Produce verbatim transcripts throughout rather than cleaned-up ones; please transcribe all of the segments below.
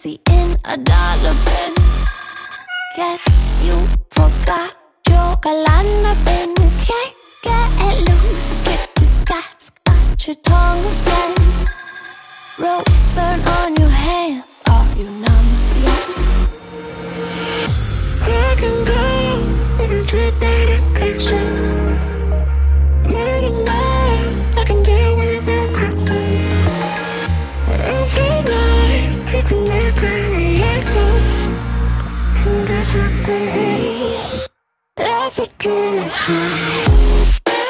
currency in a dollar bin. Guess you forgot your galana bin. Can't get loose, get your guts, got your tongue again. Rope burn on your hand, are you numb yet? I can go, but I'm too bad at catching. Late at night, I can deal with it quickly. Every night, I can make it illegal. And if it goes, that's what kills me.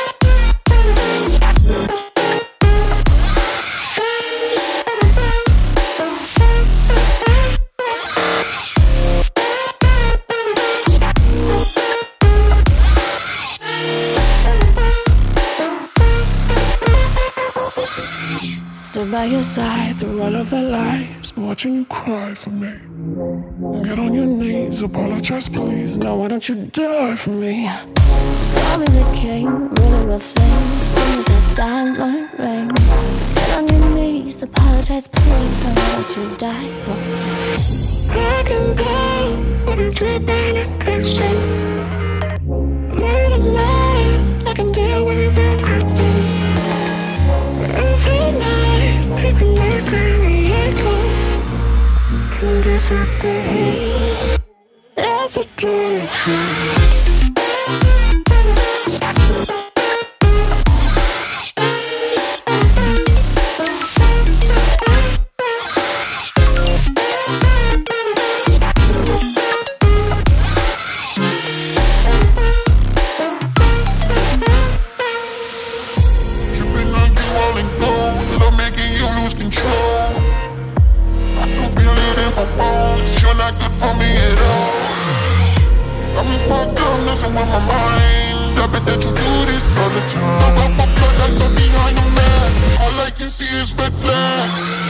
Stood by your side through all of the lies, watching you cry for me. Get on your knees, apologize please. Now why don't you die for me? Call me the king, ruler of things. Give me that diamond ring. Get on your knees, apologize please. Now why don't you die for me? I can go, but I'm too bad at catching. Late at night, I can deal with it quickly. Every night, I can make it illegal. And if it goes, that's what kills me. See is red flag.